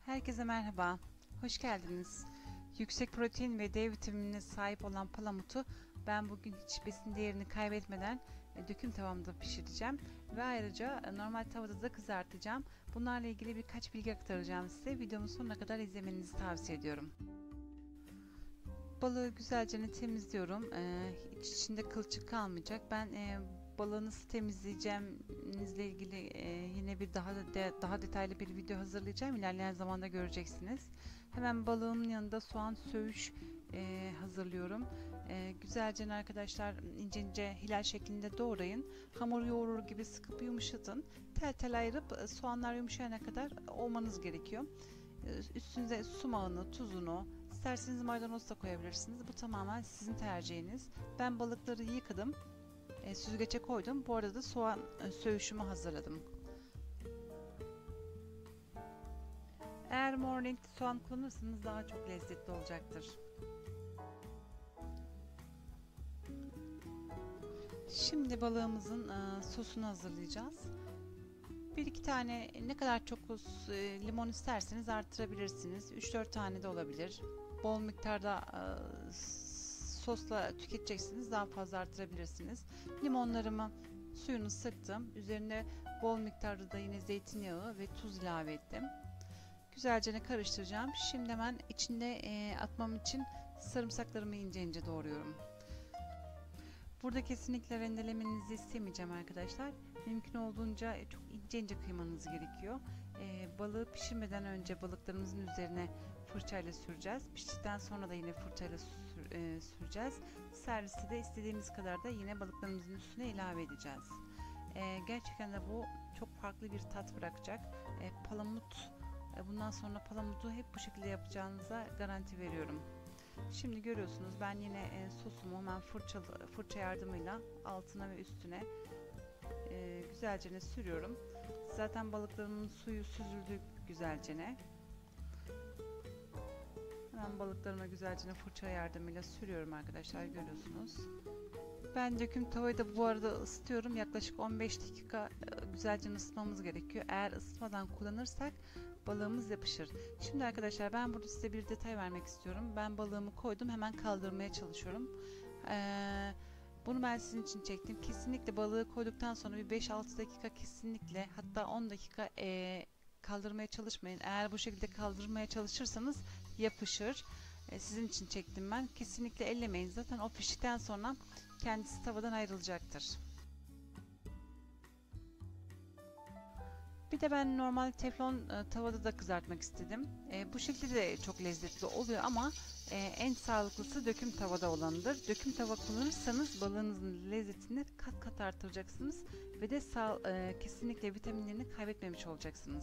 Herkese merhaba, hoş geldiniz. Yüksek protein ve D vitaminine sahip olan palamutu ben bugün hiç besin değerini kaybetmeden döküm tavamda pişireceğim ve ayrıca normal tavada da kızartacağım. Bunlarla ilgili birkaç bilgi aktaracağım size. Videomu sonuna kadar izlemenizi tavsiye ediyorum. Balığı güzelce temizliyorum. Hiç içinde kılçık kalmayacak. Ben balığı nasıl temizleyeceğimizle ilgili yine bir daha detaylı bir video hazırlayacağım. İlerleyen zamanda göreceksiniz. Hemen balığımın yanında soğan söğüş hazırlıyorum. Güzelce arkadaşlar ince ince hilal şeklinde doğrayın. Hamur yoğurur gibi sıkıp yumuşatın. Tel tel ayırıp soğanlar yumuşayana kadar olmanız gerekiyor. Üstünüze sumağını, tuzunu, isterseniz maydanoz da koyabilirsiniz. Bu tamamen sizin tercihiniz. Ben balıkları yıkadım. Süzgece koydum. Bu arada da soğan söğüşümü hazırladım. Eğer mor renkli soğan kullanırsanız daha çok lezzetli olacaktır. Şimdi balığımızın sosunu hazırlayacağız. Bir iki tane ne kadar çok limon isterseniz artırabilirsiniz. 3-4 tane de olabilir. Bol miktarda sosla tüketeceksiniz. Daha fazla artırabilirsiniz. Limonlarımı suyunu sıktım. Üzerine bol miktarda da yine zeytinyağı ve tuz ilave ettim. Güzelce karıştıracağım. Şimdi hemen içinde atmam için sarımsaklarımı ince ince doğruyorum. Burada kesinlikle rendelemenizi istemeyeceğim arkadaşlar. Mümkün olduğunca çok ince ince kıymanız gerekiyor. Balığı pişirmeden önce balıklarımızın üzerine fırçayla süreceğiz. Piştikten sonra da yine fırçayla süreceğiz. Serviste de istediğimiz kadar da yine balıklarımızın üstüne ilave edeceğiz. Gerçekten de bu çok farklı bir tat bırakacak. Bundan sonra palamutu hep bu şekilde yapacağınıza garanti veriyorum. Şimdi görüyorsunuz ben yine sosumu hemen fırça yardımıyla altına ve üstüne güzelce sürüyorum. Zaten balıklarımın suyu süzüldü güzelce. Hemen balıklarıma güzelce fırça yardımıyla sürüyorum arkadaşlar, görüyorsunuz. Ben döküm tavayı da bu arada ısıtıyorum. Yaklaşık 15 dakika güzelce ısıtmamız gerekiyor. Eğer ısıtmadan kullanırsak balığımız yapışır. Şimdi arkadaşlar ben burada size bir detay vermek istiyorum. Ben balığımı koydum, hemen kaldırmaya çalışıyorum. Bunu ben sizin için çektim. Kesinlikle balığı koyduktan sonra bir 5-6 dakika kesinlikle, hatta 10 dakika kaldırmaya çalışmayın. Eğer bu şekilde kaldırmaya çalışırsanız yapışır. Sizin için çektim ben. Kesinlikle ellemeyin. Zaten o piştikten sonra kendisi tavadan ayrılacaktır. Bir de ben normal teflon tavada da kızartmak istedim. Bu şekilde de çok lezzetli oluyor ama en sağlıklısı döküm tavada olanıdır. Döküm tava kullanırsanız balığınızın lezzetini kat kat artıracaksınız ve de kesinlikle vitaminlerini kaybetmemiş olacaksınız.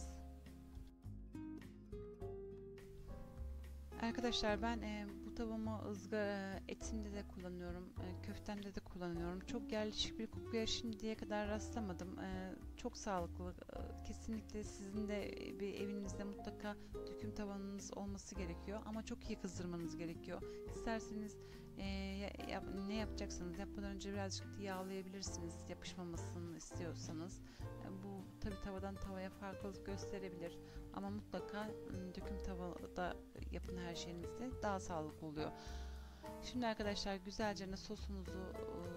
Arkadaşlar ben bu tavamı ızgara etinde de kullanıyorum, köftemde de kullanıyorum. Çok yerleşik bir kokuya şimdiye kadar rastlamadım. Çok sağlıklı. Kesinlikle sizin de bir evinizde mutlaka döküm tavanınız olması gerekiyor. Ama çok iyi kızdırmanız gerekiyor. İsterseniz ne yapacaksanız yapmadan önce birazcık yağlayabilirsiniz. Yapışmamasını istiyorsanız. Bu tabi tavadan tavaya farklılık gösterebilir. Ama mutlaka döküm tavada yapın her şeyinizde. Daha sağlıklı oluyor. Şimdi arkadaşlar güzelce sosumuzu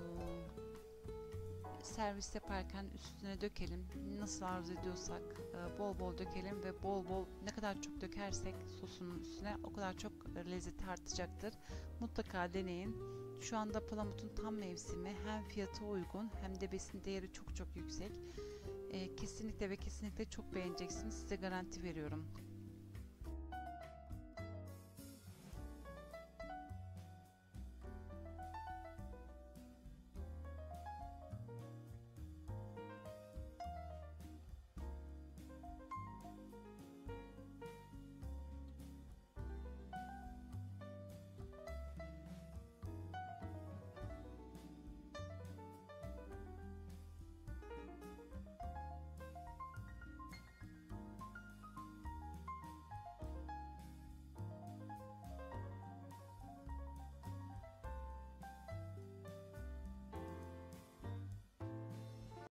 servis yaparken üstüne dökelim. Nasıl arzu ediyorsak bol bol dökelim ve bol bol, ne kadar çok dökersek sosunun üstüne o kadar çok lezzeti artacaktır. Mutlaka deneyin. Şu anda palamutun tam mevsimi. Hem fiyatı uygun hem de besin değeri çok çok yüksek. Kesinlikle ve kesinlikle çok beğeneceksiniz. Size garanti veriyorum.